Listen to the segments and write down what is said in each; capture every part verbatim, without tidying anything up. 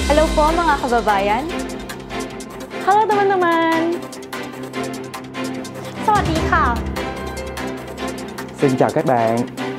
Hello po mga kababayan. Hello teman-teman. สวัสดีค่ะ Xin chào các bạn.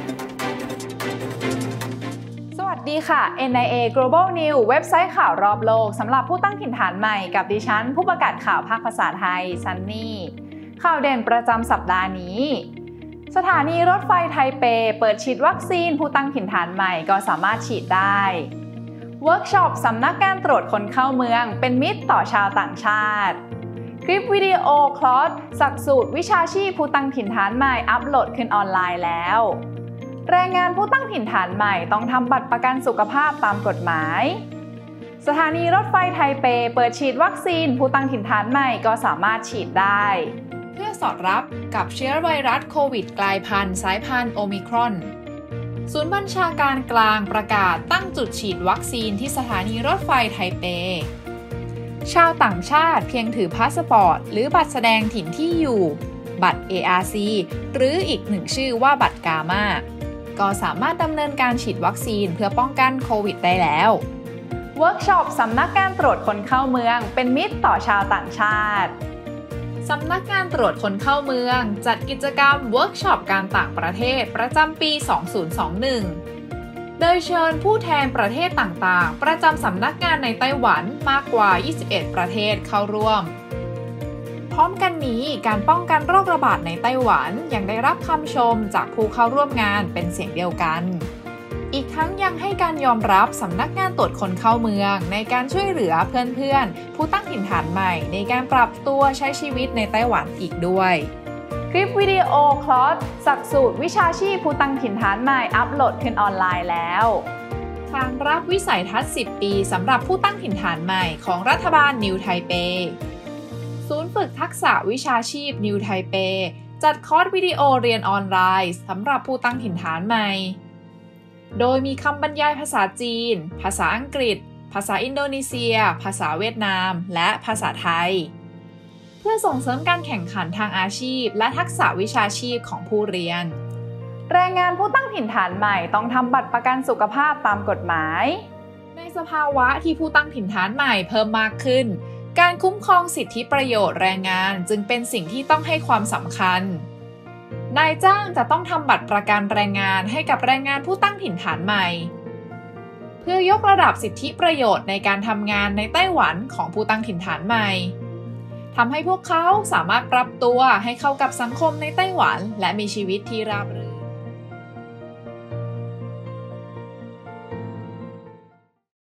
สวัสดีค่ะ เอ็น ไอ เอ Global News เว็บไซต์ข่าวรอบโลกสำหรับผู้ตั้งถิ่นฐานใหม่กับดิฉันผู้ประกาศข่าวภาคภาษาไทยซันนี่ข่าวเด่นประจำสัปดาห์นี้สถานีรถไฟไทเปเปิดฉีดวัคซีนผู้ตั้งถิ่นฐานใหม่ก็สามารถฉีดได้เวิร์กช็อปสำนักงานตรวจคนเข้าเมืองเป็นมิตรต่อชาวต่างชาติคลิปวิดีโอคลอสสักสูตรวิชาชีพผู้ตั้งถิ่นฐานใหม่อัปโหลดขึ้นออนไลน์แล้วแรงงานผู้ตั้งถิ่นฐานใหม่ต้องทำบัตรประกันสุขภาพตามกฎหมายสถานีรถไฟไทเปเปิดฉีดวัคซีนผู้ตั้งถิ่นฐานใหม่ก็สามารถฉีดได้เพื่อสอดรับกับเชื้อไวรัสโควิดกลายพันธุ์สายพันธุ์โอมิครอนศูนย์บัญชาการกลางประกาศตั้งจุดฉีดวัคซีนที่สถานีรถไฟไทเปชาวต่างชาติเพียงถือพาสปอร์ตหรือบัตรแสดงถิ่นที่อยู่บัตร เอ อาร์ ซี หรืออีกหนึ่งชื่อว่าบัตรกามาก็สามารถดำเนินการฉีดวัคซีนเพื่อป้องกันโควิดได้แล้วเวิร์กช็อปสำนักงานตรวจคนเข้าเมืองเป็นมิตรต่อชาวต่างชาติสำนักงานตรวจคนเข้าเมืองจัดกิจกรรมเวิร์กช็อปการต่างประเทศประจำปี สองพันยี่สิบเอ็ด โดยเชิญผู้แทนประเทศต่างๆประจำสำนักงานในไต้หวันมากกว่า ยี่สิบเอ็ด ประเทศเข้าร่วมพร้อมกันนี้การป้องกันโรคระบาดในไต้หวันยังได้รับคำชมจากผู้เข้าร่วมงานเป็นเสียงเดียวกันอีกทั้งยังให้การยอมรับสำนักงานตรวจคนเข้าเมืองในการช่วยเหลือเพื่อนๆผู้ตั้งถิ่นฐานใหม่ในการปรับตัวใช้ชีวิตในไต้หวันอีกด้วยคลิปวิดีโอคลอสสักสูตรวิชาชีพผู้ตั้งถิ่นฐานใหม่อัปโหลดขึ้นออนไลน์แล้วทางรับวิสัยทัศน์สิบปีสำหรับผู้ตั้งถิ่นฐานใหม่ของรัฐบาลนิวไทเปศูนย์ฝึกทักษะวิชาชีพนิวไทเปจัดคอร์สวิดีโอเรียนออนไลน์สำหรับผู้ตั้งถิ่นฐานใหม่โดยมีคำบรรยายภาษาจีนภาษาอังกฤษภาษาอินโดนีเซียภาษาเวียดนามและภาษาไทยเพื่อส่งเสริมการแข่งขันทางอาชีพและทักษะวิชาชีพของผู้เรียนแรงงานผู้ตั้งถิ่นฐานใหม่ต้องทำบัตรประกันสุขภาพตามกฎหมายในสภาวะที่ผู้ตั้งถิ่นฐานใหม่เพิ่มมากขึ้นการคุ้มครองสิทธิประโยชน์แรงงานจึงเป็นสิ่งที่ต้องให้ความสำคัญนายจ้างจะต้องทำบัตรประกันแรงงานให้กับแรงงานผู้ตั้งถิ่นฐานใหม่เพื่อยกระดับสิทธิประโยชน์ในการทำงานในไต้หวันของผู้ตั้งถิ่นฐานใหม่ทำให้พวกเขาสามารถปรับตัวให้เข้ากับสังคมในไต้หวันและมีชีวิตที่ราบรื่น